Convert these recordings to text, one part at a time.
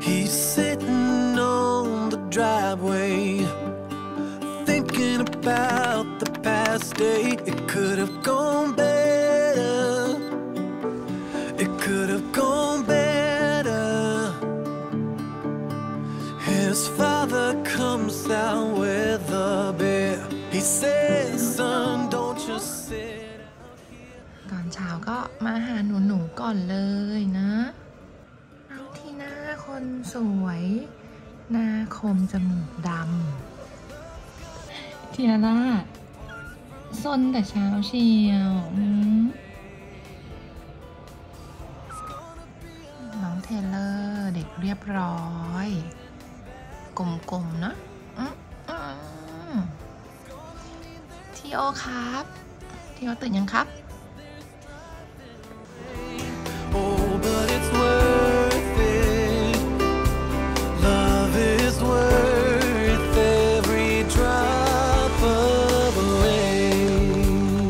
He's sitting on the driveway, thinking about the past day. It could have gone better. It could have gone better. His father comes out with a beer. He says, son, don't you sit out here. ตอนเช้าก็มาหาหนูก่อนเลยนะน้องทีน่าคนสวยหน้าคมจมูกดำทีน่าซนแต่เช้าเชียวน้องเทเลอร์เด็กเรียบร้อยกลมๆนะทีโอครับทีโอตื่นยังครับ Oh, but it's worth it. Love is worth every drop of rain.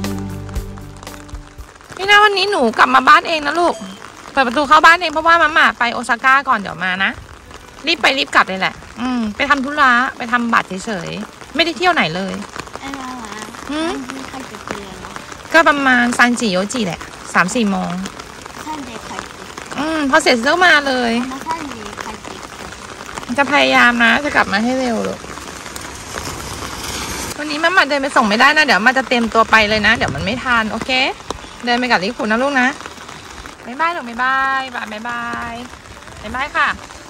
นี่นะวันนี้หนูกลับมาบ้านเองนะลูกเปิดประตูเข้าบ้านเองเพราะว่ามาม่าไปโอซาก้าก่อนเดี๋ยวมานะรีบไปรีบกลับเลยแหละไปทำธุระไปทำบัตรเฉยๆไม่ได้เที่ยวไหนเลยใครจะเตือนก็ประมาณ3-4โยจิแหละ 3-4 โมงพอเสร็จก็มาเลยจะพยายามนะจะกลับมาให้เร็วลูกวันนี้มาเดินไปส่งไม่ได้นะเดี๋ยวมาจะเตรียมตัวไปเลยนะเดี๋ยวมันไม่ทันโอเคเดินไปกับลิคุนะลูกนะบ๊ายบายลูกบ๊ายบายบ๊ายบายบ๊ายบายค่ะ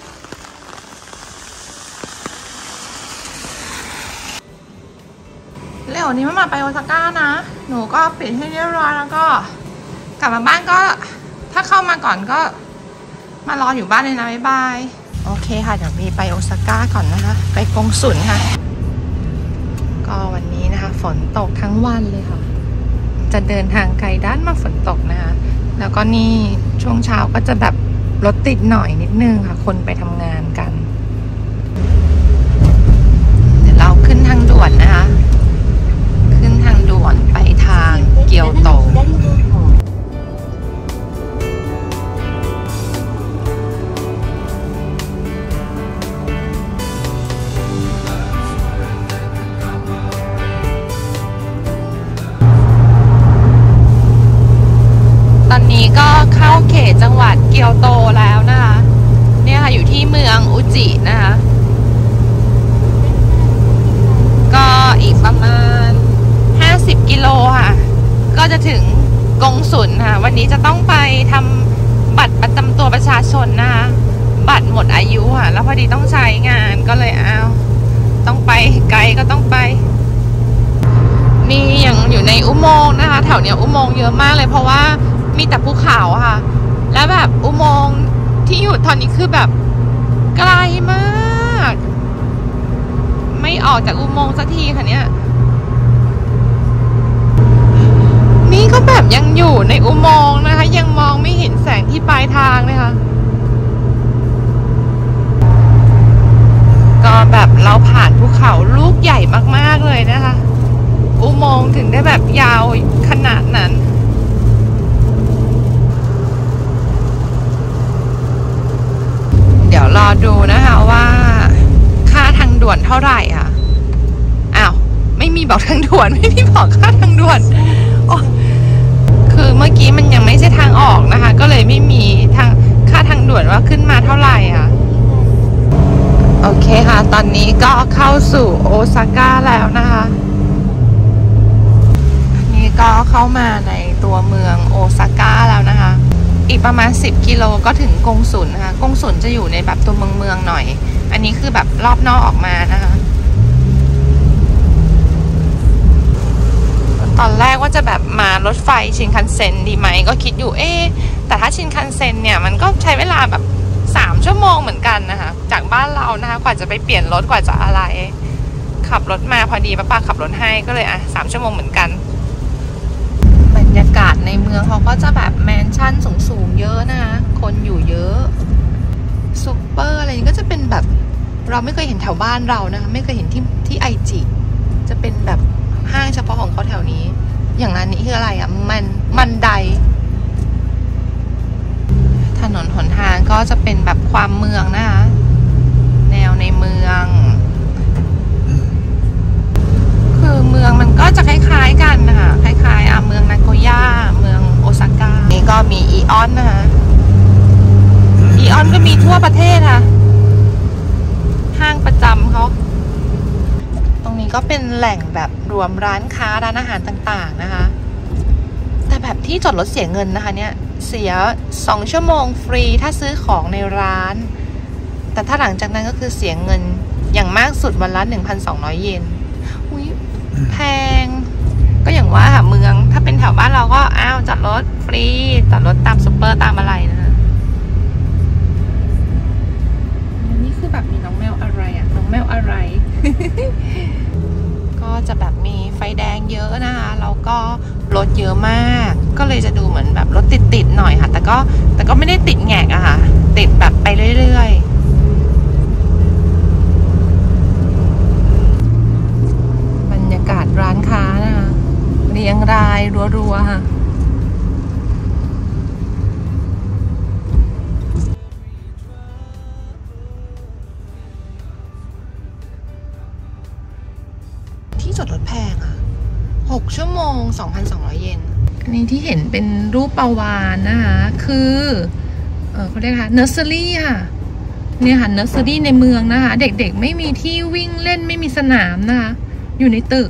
เร็วนี้มาไปโอซาก้านะหนูก็ปิดให้เรียบร้อยแล้วก็กลับมาบ้านก็ถ้าเข้ามาก่อนก็มารออยู่บ้านเลยนะบ๊ายบายโอเคค่ะเดี๋ยวมีไปโอซาก้าก่อนนะคะไปกงสุลค่ะก็วันนี้นะคะฝนตกทั้งวันเลยค่ะจะเดินทางไกลด้านมาฝนตกนะคะแล้วก็นี่ช่วงเช้าก็จะแบบรถติดหน่อยนิดนึงค่ะคนไปทำงานกันเดี๋ยวเราขึ้นทางด่วนนะคะขึ้นทางด่วนไปทางเกียวโตตอนนี้ก็เข้าเขตจังหวัดเกียวโตแล้วนะคะเนี่ยค่ะอยู่ที่เมืองอุจินะคะก็อีกประมาณ50 กิโลค่ะก็จะถึงกงสุลค่ะวันนี้จะต้องไปทำบัตรประจำตัวประชาชนนะคะบัตรหมดอายุค่ะแล้วพอดีต้องใช้งานก็เลยต้องไปไกลก็ต้องไปนี่ยังอยู่ในอุโมงค์นะคะแถวเนี้ยอุโมงค์เยอะมากเลยเพราะว่ามีแต่ภูเขาค่ะแล้วแบบอุโมงค์ที่อยู่ตอนนี้คือแบบไกลมากไม่ออกจากอุโมงค์สักทีค่ะเนี่ยนี่ก็แบบยังอยู่ในอุโมงค์นะคะยังมองไม่เห็นแสงที่ปลายทางเลยค่ะก็แบบเราผ่านภูเขาลูกใหญ่มากๆเลยนะคะอุโมงค์ถึงได้แบบยาวขนาดนั้นเดี๋ยวรอดูนะคะว่าค่าทางด่วนเท่าไหร่ค่ะไม่มีบอกทางด่วนไม่มีบอกค่าทางด่วนคือเมื่อกี้มันยังไม่ใช่ทางออกนะคะก็เลยไม่มีค่าทางด่วนว่าขึ้นมาเท่าไหร่ค่ะโอเคค่ะตอนนี้ก็เข้าสู่โอซาก้าแล้วนะคะนี่ก็เข้ามาในตัวเมืองโอซาก้าแล้วนะคะอีกประมาณ10 กิโลก็ถึงกงสุลนะคะกงสุลจะอยู่ในแบบตัวเมืองหน่อยอันนี้คือแบบรอบนอกออกมานะคะตอนแรกว่าจะแบบมารถไฟชินคันเซ็นดีไหมก็คิดอยู่แต่ถ้าชินคันเซ็นเนี่ยมันก็ใช้เวลาแบบ3 ชั่วโมงเหมือนกันนะคะจากบ้านเรานะคะกว่าจะไปเปลี่ยนรถกว่าจะอะไรขับรถมาพอดีป้าขับรถให้ก็เลย3 ชั่วโมงเหมือนกันบรรยากาศในเมืองเขาก็จะแบบแมนชั่นสูงๆเยอะนะคะคนอยู่เยอะซุปเปอร์อะไรนี้ก็จะเป็นแบบเราไม่เคยเห็นแถวบ้านเรานะคะไม่เคยเห็นที่ไอจิจะเป็นแบบห้างเฉพาะของเขาแถวนี้อย่างร้านนี้คืออะไรมันไดถนนหนทางก็จะเป็นแบบความเมืองนะคะแนวในเมืองคือเมืองมันก็จะคล้ายๆกันนะคะคล้ายๆเมืองนาโกย่าเมืองโอซาก้านี่ก็มีอีออนนะคะอีออนก็มีทั่วประเทศค่ะห้างประจำเขาตรงนี้ก็เป็นแหล่งแบบรวมร้านค้าร้านอาหารต่างๆนะคะแต่แบบที่จอดรถเสียเงินนะคะเนี่ยเสีย2 ชั่วโมงฟรีถ้าซื้อของในร้านแต่ถ้าหลังจากนั้นก็คือเสียเงินอย่างมากสุดวันละ 1,200 เยนอุ๊ยแพงก็อย่างว่าค่ะเมืองถ้าเป็นแถวบ้านเราก็จอดรถฟรีจอดรถตามซุปเปอร์ตามอะไรนะคะนี่คือแบบมีน้องแมวอะไรน้องแมวอะไร ก็จะแบบมีไฟแดงเยอะนะคะแล้วก็รถเยอะมากก็เลยจะดูเหมือนแบบรถติดหน่อยค่ะแต่ก็ไม่ได้ติดแงกอะค่ะติดแบบไปเรื่อยๆบรรยากาศร้านค้านะคะเรียงรายรัวๆค่ะที่จอดรถแพง6 ชั่วโมง 2,200 เยนอันนี้ที่เห็นเป็นรูปปลาวาฬนะคะคือเขาเรียกค่ะเนอร์เซอรี่ค่ะเนี่ยค่ะเนอร์เซอรี่ในเมืองนะคะเด็กๆไม่มีที่วิ่งเล่นไม่มีสนามนะคะอยู่ในตึก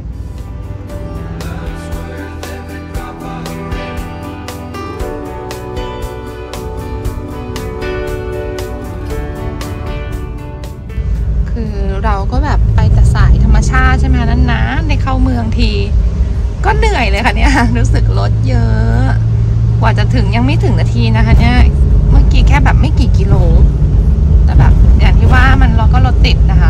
คือเราก็แบบไปแต่สายธรรมชาติใช่ไหมคะนานๆในเข้าเมืองทีก็เหนื่อยเลยค่ะเนี่ยรู้สึกรถเยอะกว่าจะถึงยังไม่ถึงนาทีนะคะเนี่ยเมื่อกี้แค่แบบไม่กี่กิโลแต่แบบอย่างที่ว่ามันเราก็รถติดนะคะ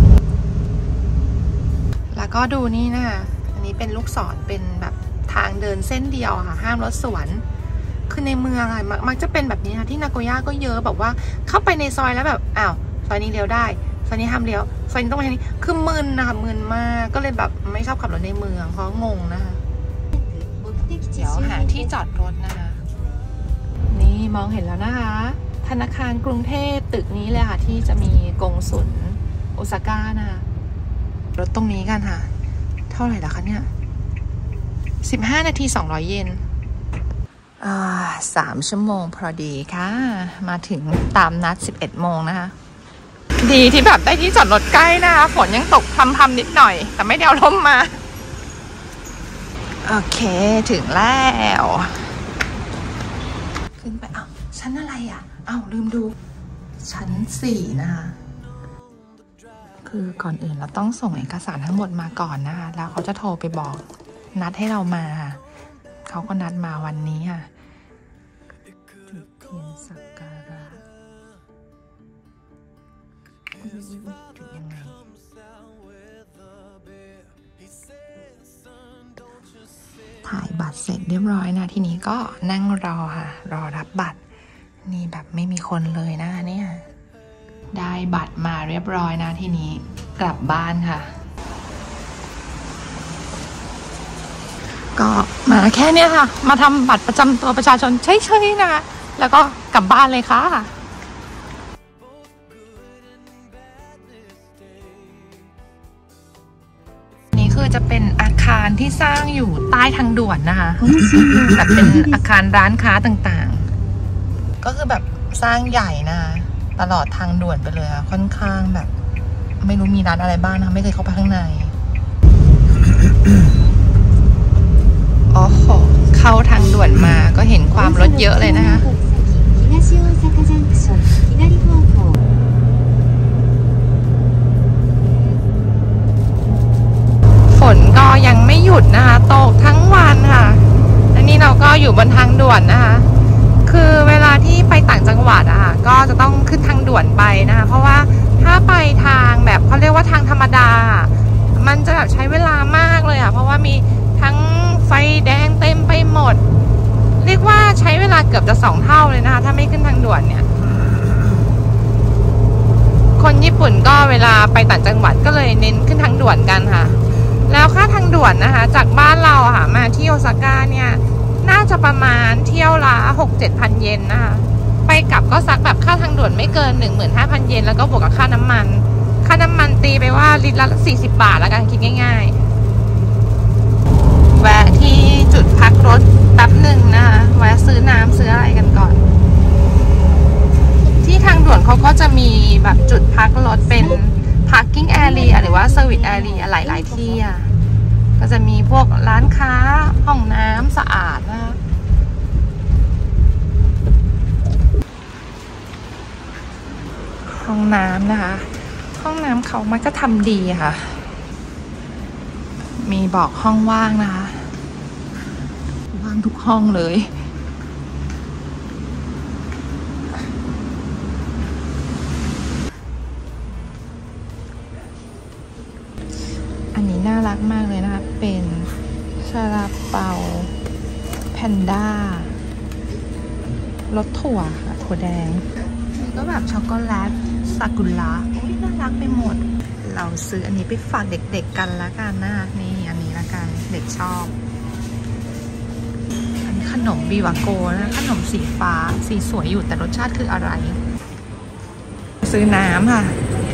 แล้วก็ดูนี่นะคะอันนี้เป็นลูกศรเป็นแบบทางเดินเส้นเดียวค่ะห้ามรถสวนคือในเมืองอะมักจะเป็นแบบนี้นะที่นาโกย่าก็เยอะแบบว่าเข้าไปในซอยแล้วแบบซอยนี้เลี้ยวได้ซอยนี้ห้ามเลี้ยวซอยนี้ต้องไปทางนี้คือมึนนะคะมึนมากก็เลยแบบไม่ชอบขับรถในเมืองเพราะงงนะคะเดี๋ยวหาที่จอดรถนะคะนี่มองเห็นแล้วนะคะธนาคารกรุงเทพตึกนี้เลยค่ะที่จะมีกงสุลโอซาก้านะคะรถตรงนี้กันค่ะเท่าไหร่ละคะเนี่ย15 นาที 200 เยน3 ชั่วโมงพอดีค่ะมาถึงตามนัด11 โมงนะคะดีที่แบบได้ที่จอดรถใกล้นะคะฝนยังตกพรำๆนิดหน่อยแต่ไม่ได้เอาร่มมาโอเคถึงแล้วขึ้นไปชั้นอะไรลืมดูชั้น4นะคะคือก่อนอื่นเราต้องส่งเอกสารทั้งหมดมาก่อนนะคะแล้วเขาจะโทรไปบอกนัดให้เรามาเขาก็นัดมาวันนี้ค่ะจุดเทียนสักการะจุดยังไงถ่ายบัตรเสร็จเรียบร้อยนะทีนี้ก็นั่งรอค่ะรอรับบัตรนี่แบบไม่มีคนเลยนะเนี่ยได้บัตรมาเรียบร้อยนะทีนี้กลับบ้านค่ะก็มาแค่เนี้ยค่ะมาทำบัตรประจำตัวประชาชนเฉยๆนะคะแล้วก็กลับบ้านเลยค่ะนี่คือจะเป็นอาคารที่สร้างอยู่ใต้ทางด่วนนะคะแบบเป็นอาคารร้านค้าต่างๆก็คือแบบสร้างใหญ่นะคะตลอดทางด่วนไปเลยค่ะค่อนข้างแบบไม่รู้มีร้านอะไรบ้างนะคะไม่เคยเข้าไปข้างในโอ้โหเข้าทางด่วนมาก็เห็นความรถเยอะเลยนะคะฝนก็ยังไม่หยุดนะคะตกทั้งวันค่ะและนี่เราก็อยู่บนทางด่วนนะคะคือเวลาที่ไปต่างจังหวัดอะค่ะก็จะต้องขึ้นทางด่วนไปนะคะเพราะว่าถ้าไปทางแบบเขาเรียกว่าทางธรรมดามันจะแบบใช้เวลามากเลยค่ะเพราะว่ามีทั้งไฟแดงเต็มไปหมดเรียกว่าใช้เวลาเกือบจะ2 เท่าเลยนะคะถ้าไม่ขึ้นทางด่วนเนี่ยคนญี่ปุ่นก็เวลาไปต่างจังหวัดก็เลยเน้นขึ้นทางด่วนกันค่ะแล้วค่าทางด่วนนะคะจากบ้านเราค่ะมาที่โอซาก้าเนี่ยน่าจะประมาณเที่ยวละ 6-7 พันเยนนะคะไปกลับก็สักค่าทางด่วนไม่เกิน 15,000 เยนแล้วก็บวกกับค่าน้ำมันตีไปว่าลิตรละ40 บาทแล้วกันคิดง่ายๆแวะที่จุดพักรถแป๊บหนึ่งนะคะแวะซื้อน้ำซื้ออะไรกันก่อนที่ทางด่วนเขาก็จะมีแบบจุดพักรถเป็น parking area หรือว่า service area หลายๆที่อ่ะก็จะมีพวกร้านค้าห้องน้ำสะอาดนะคะห้องน้ำนะคะห้องน้ำเขามักจะทำดีค่ะมีบอกห้องว่างนะคะว่างทุกห้องเลยอันนี้น่ารักมากเลยนะคะเป็นซาลาเปาแพนด้ารสถั่วค่ะถั่วแดงนี่ก็แบบช็อกโกแลตซากุระอุ้ยน่ารักไปหมดเราซื้ออันนี้ไปฝากเด็กๆกันละกันนะคะนี่อันนี้ละกันเด็กชอบอันนี้ขนมบีวาโกนะขนมสีฟ้าสีสวยอยู่แต่รสชาติคืออะไรซื้อน้ำค่ะ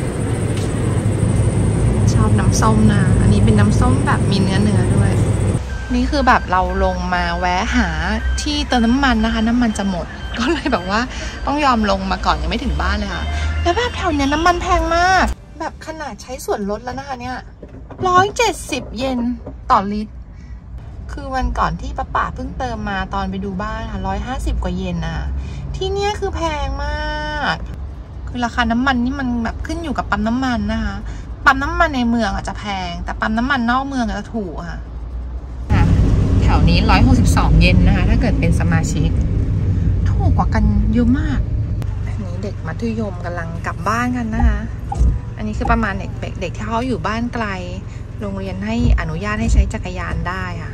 ชอบน้ำส้มนะอันนี้เป็นน้ำส้มแบบมีเนื้อด้วยนี่คือแบบเราลงมาแวะหาที่เติมน้ำมันนะคะน้ำมันจะหมดก็เลยแบบว่าต้องยอมลงมาก่อนยังไม่ถึงบ้านเลยค่ะแล้วแบบแถวเนี้ยน้ำมันแพงมากแบบขนาดใช้ส่วนลดแล้วนะคะเนี่ย170 เยนต่อลิตรคือวันก่อนที่ป้าเพิ่งเติมมาตอนไปดูบ้านค่ะ150 กว่าเยนอ่ะที่เนี้ยคือแพงมากคือราคาน้ำมันนี่มันแบบขึ้นอยู่กับปั๊มน้ำมันนะคะปั๊มน้ำมันในเมืองอาจจะแพงแต่ปั๊มน้ำมันนอกเมืองอาจจะถูกค่ะแถวนี้162 เยนนะคะถ้าเกิดเป็นสมาชิกถูกกว่ากันเยอะมากอันนี้เด็กมัธยมกำลังกลับบ้านกันนะคะอันนี้คือประมาณเด็กที่เขาอยู่บ้านไกลโรงเรียนให้อนุญาตให้ใช้จักรยานได้ค่ะ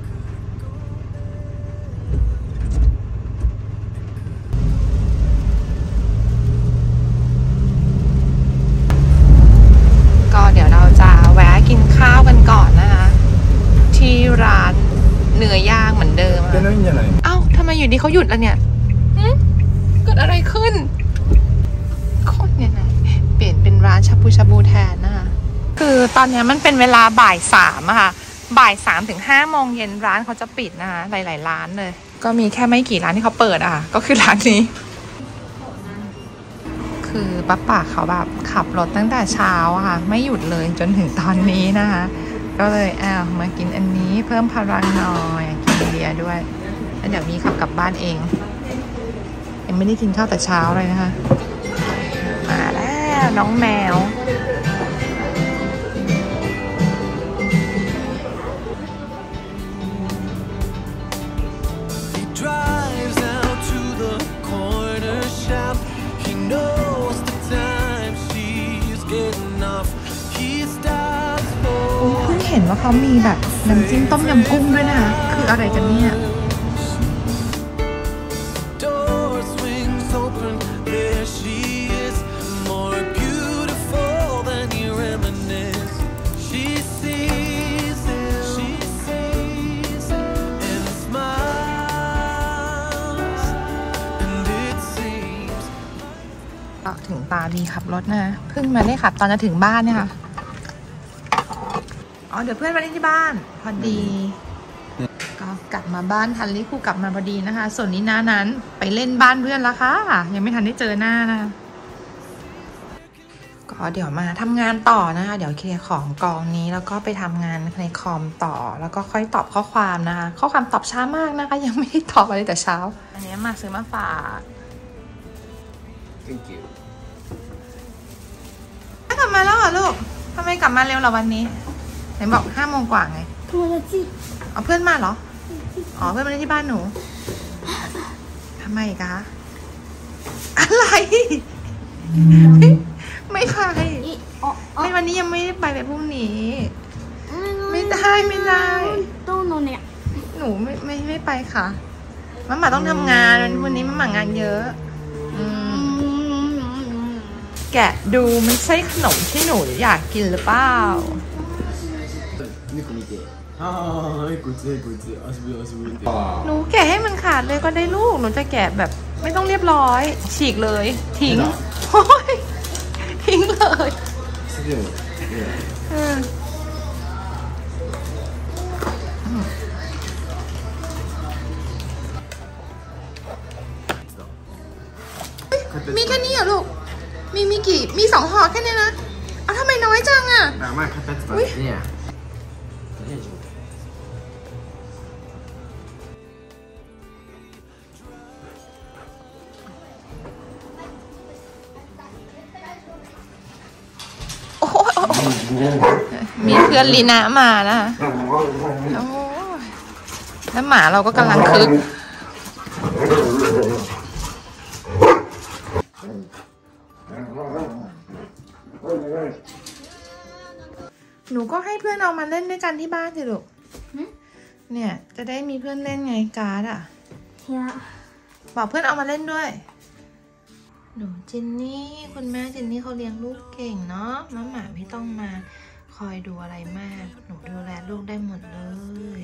ก็เดี๋ยวเราจะแวะกินข้าวกันก่อนนะคะที่ร้านเนื้อย่างเหมือนเดิมเอ้าทำไมอยู่ดีเขาหยุดแล้วเนี่ยเกิดอะไรขึ้นคนเนี่ยนะเปลี่ยนเป็นร้านชาบูแทนนะคะคือตอนนี้มันเป็นเวลาบ่าย 3อะค่ะบ่าย 3 ถึง 5 โมงเย็นร้านเขาจะปิดนะคะหลายๆร้านเลยก็มีแค่ไม่กี่ร้านที่เขาเปิดอะค่ะก็คือร้านนี้คือป้าเขาแบบขับรถตั้งแต่เช้าอะค่ะไม่หยุดเลยจนถึงตอนนี้นะคะก็เลยมากินอันนี้เพิ่มพลังหน่อยกินเบียร์ด้วยแล้วเดี๋ยวมีขับกลับบ้านเองยังไม่ได้กินข้าวแต่เช้าเลยนะคะมาแล้วน้องแมวเห็นว่าเขามีแบบน้ำจิ้มต้มยำกุ้งด้วยนะคะคืออะไรกันเนี่ยถึงตาบีขับรถนะเพิ่งมาได้ขับตอนจะถึงบ้านเนี่ยค่ะอ๋อเดี๋ยวเพื่อนมาเล่นที่บ้านพอดีก็กลับมาบ้านทันลิคูกลับมาพอดีนะคะส่วนนี้น้านั้นไปเล่นบ้านเพื่อนแล้วค่ะยังไม่ทันได้เจอหน้านะก็เดี๋ยวมาทำงานต่อนะคะเดี๋ยวเคลียร์ของกองนี้แล้วก็ไปทำงานในคอมต่อแล้วก็ค่อยตอบข้อความนะคะข้อความตอบช้ามากนะคะยังไม่ได้ตอบอะไรแต่เช้าอันนี้มาซื้อมาฝาก Thank you กลับมาแล้วเหรอลูกทำไมกลับมาเร็วเหรอวันนี้ไหนบอก5 โมงกว่าไงเอาเพื่อนมาเหรออ๋อเพื่อนมาเล่นที่บ้านหนูทำไมคะอะไรไม่ไปไม่วันนี้ยังไม่ได้ไปพรุ่งนี้ไม่ได้หนูไม่ไปค่ะมัมหมาต้องทำงานวันนี้มัมหมางานเยอะแกะดูมันใช่ขนมที่หนูอยากกินหรือเปล่าหนูแกะให้มันขาดเลยก็ได้ลูกหนูจะแกะแบบไม่ต้องเรียบร้อย ฉีกเลย ทิ้งโอ้ยทิ้งเลยมีแค่นี้เหรอลูก มี2 ห่อแค่นี้นะเอาทำไมน้อยจังอ่ะเนี่ยมีเพื่อนลีน่ามานะโอ้แล้วหมาเราก็กำลังคึกหนูก็ให้เพื่อนเอามาเล่นด้วยกันที่บ้านสิลูกเนี่ยจะได้มีเพื่อนเล่นไงการ์ดอ่ะบอกเพื่อนเอามาเล่นด้วยหนูจินนี่คุณแม่จินนี่เขาเลี้ยงลูกเก่งเนาะน้องหมาไม่ต้องมาคอยดูอะไรมากหนูดูแลลูกได้หมดเลย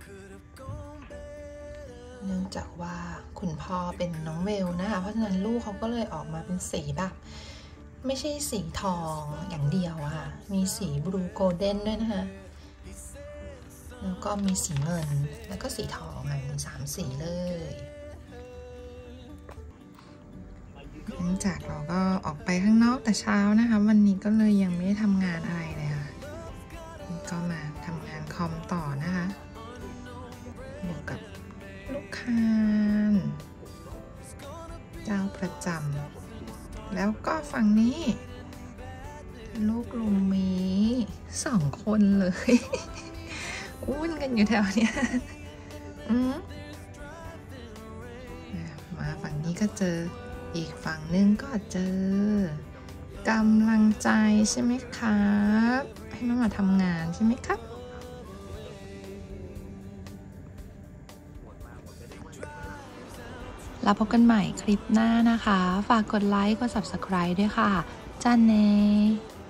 เนื่องจากว่าคุณพ่อเป็นน้องเวลนะคะเพราะฉะนั้นลูกเขาก็เลยออกมาเป็นสีแบบไม่ใช่สีทองอย่างเดียวอะค่ะมีสีบลูโกลเด้นด้วยนะคะแล้วก็มีสีเงินแล้วก็สีทองค่ะมี3 สีเลยหลังจากเราก็ออกไปข้างนอกแต่เช้านะคะวันนี้ก็เลยยังไม่ได้ทำงานอะไรเลยค่ะก็มาทำงานคอมต่อนะคะอยู่กับลูกค้าเจ้าประจำแล้วก็ฝั่งนี้ลูกลุงมี2 คนเลยอุ้นกันอยู่แถวเนี้ยมาฝั่งนี้ก็เจออีกฝั่งนึงก็เจอกำลังใจใช่ไหมครับให้มาทำงานใช่ไหมครับแล้วพบกันใหม่คลิปหน้านะคะฝากกดไลค์กด Subscribe ด้วยค่ะจ้าเน